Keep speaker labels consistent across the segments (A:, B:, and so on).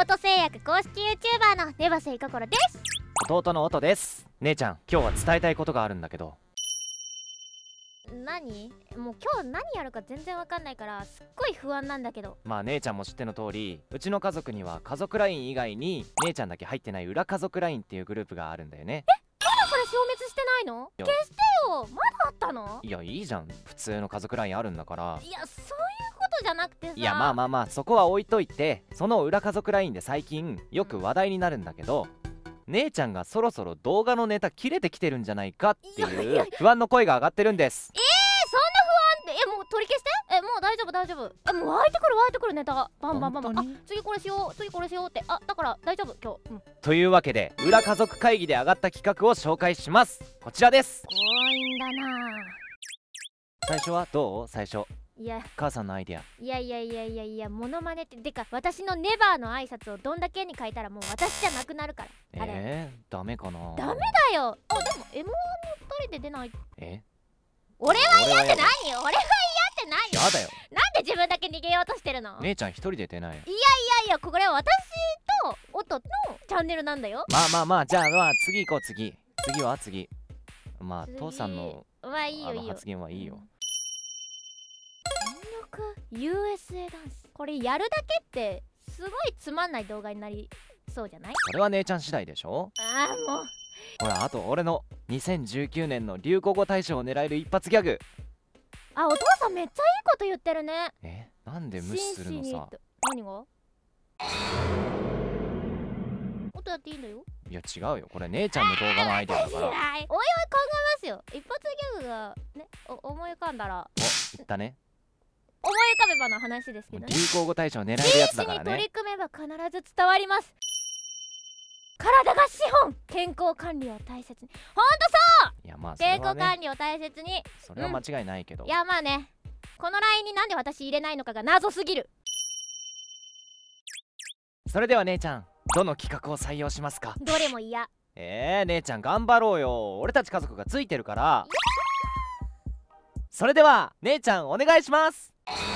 A: オト製薬公式 YouTuber のネバセイココロです。
B: 弟の音です。姉ちゃん、今日は伝えたいことがあるんだけど。
A: 何？もう今日何やるか全然わかんないからすっごい不安なんだけど。
B: まあ姉ちゃんも知っての通り、うちの家族には家族 LINE 以外に姉ちゃんだけ入ってない裏家族 LINE っていうグループがあるんだよね。
A: まだそれ消滅してないの？消してよ。まだあったの？
B: いや、いいじゃん、普通の家族 LINE あるんだから。
A: いや、そういうことじゃなくてさ。
B: いや、まあそこは置いといて、その裏家族 LINE で最近よく話題になるんだけど、姉ちゃんがそろそろ動画のネタ切れてきてるんじゃないかっていう不安の声が上がってるんです。
A: そんな不安って、もう取り消して。もう大丈夫大丈夫。もう湧いてくるネタがバンバンバンバン。あ、次これしようって。だから大丈夫今日。
B: というわけで、裏家族会議で上がった企画を紹介します。こちらです。
A: 強引だな。
B: 最初はどう？最初
A: いや、
B: 母さんのアイデア。
A: いや、モノマネってでか、私のネバーの挨拶をどんだけに書いたらもう私じゃなくなるから。あれ
B: ダメかな。
A: ダメだよ。でも M1 の2人で出ない。俺は嫌って何よ。俺は嫌って何よ。
B: やだよ。
A: なんで自分だけ逃げようとしてるの？
B: 姉ちゃん一人で出ない。
A: いや、これは私と音のチャンネルなんだよ。
B: まあじゃあ次行こう。次はまあ父さんの
A: いいよ
B: 発言はいいよ。
A: 全力 USA ダンス、これやるだけってすごいつまんない動画になりそうじゃない？
B: それは姉ちゃん次第でしょ。
A: もう
B: ほら、あと俺の2019年の流行語大賞を狙える一発ギャグ。
A: お父さんめっちゃいいこと言ってるね。
B: なんで無視するのさ。
A: 何が？音やっていいんだよ。
B: いや違うよ、これ姉ちゃんの動画のアイデアだから。
A: おい考えますよ。一発ギャグがね、思い浮かんだら。
B: 言ったね。
A: 思い浮かべばの話ですけどね。
B: 流行語大賞狙えるやつだからね。
A: 真摯に取り組めば必ず伝わります。体が資本。健康管理を大切に。ほんとそう。
B: いやまあそれはね、
A: 健康管理を大切に。
B: それは間違いないけど。
A: いやまあね、この LINE になんで私入れないのかが謎すぎる。
B: それでは姉ちゃん、どの企画を採用しますか？
A: どれも嫌。
B: 姉ちゃん頑張ろうよ。俺たち家族がついてるから。それでは姉ちゃんお願いします。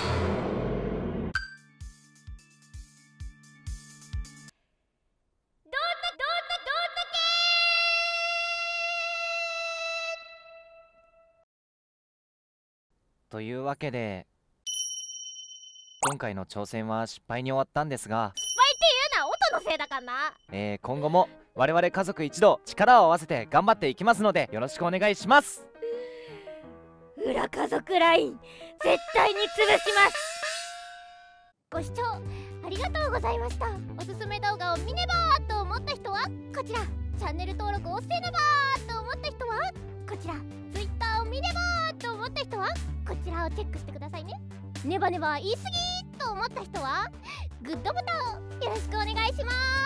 B: というわけで今回の挑戦は失敗に終わったんですが、
A: 失敗っていうのは音のせいだからな。
B: 今後も我々家族一同力を合わせて頑張っていきますのでよろしくお願いします。
A: 裏家族 LINE 絶対に潰します。ご視聴ありがとうございました。おすすめ動画を見ねばーと思った人はこちら、チャンネル登録をせねばーと思った人はこちら、Twitter を見ねばーと思った人はこちらをチェックしてくださいね。ネバネバ言い過ぎと思った人はグッドボタンよろしくお願いします。